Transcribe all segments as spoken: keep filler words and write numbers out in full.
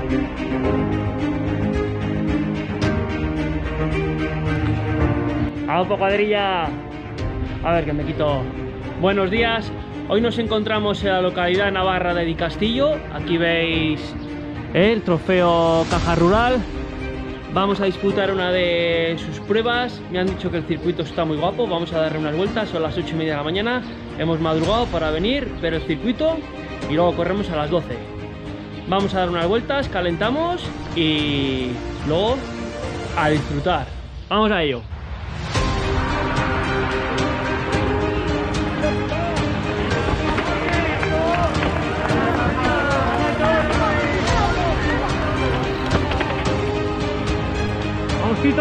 ¡Vamos, cuadrilla! A ver, que me quito. Buenos días. Hoy nos encontramos en la localidad navarra de Di Castillo. Aquí veis el trofeo Caja Rural. Vamos a disputar una de sus pruebas. Me han dicho que el circuito está muy guapo. Vamos a darle unas vueltas. Son las ocho y media de la mañana. Hemos madrugado para venir, pero el circuito. Y luego corremos a las doce. Vamos a dar unas vueltas, calentamos y luego a disfrutar. Vamos a ello. ¡Vamos, Tito!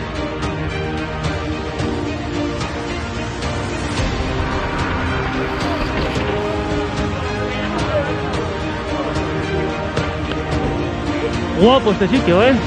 Guapo este sitio, ¿eh?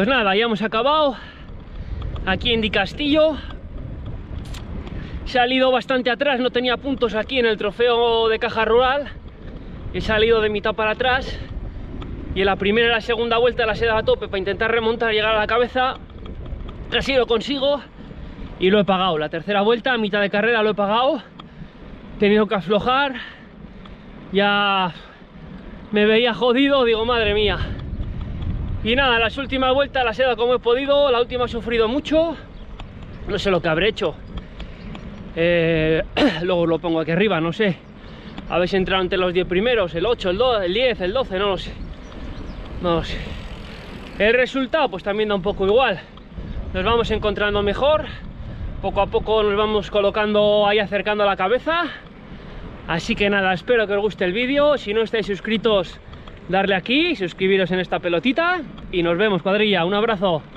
Pues nada, ya hemos acabado aquí en Dicastillo. He salido bastante atrás, no tenía puntos aquí en el trofeo de caja rural. He salido de mitad para atrás y en la primera y la segunda vuelta las he dado a tope para intentar remontar y llegar a la cabeza. Casi lo consigo y lo he pagado. La tercera vuelta, a mitad de carrera, lo he pagado. He tenido que aflojar. Ya me veía jodido, digo, madre mía. Y nada, las últimas vueltas las he dado como he podido. La última he sufrido mucho. No sé lo que habré hecho. Eh, luego lo pongo aquí arriba, no sé. Habéis entrado entre los diez primeros, el ocho, el dos, el diez, el doce, no lo sé. No lo sé. El resultado pues también da un poco igual. Nos vamos encontrando mejor. Poco a poco nos vamos colocando ahí, acercando a la cabeza. Así que nada, espero que os guste el vídeo. Si no estáis suscritos, darle aquí, suscribiros en esta pelotita. Y nos vemos, cuadrilla. Un abrazo.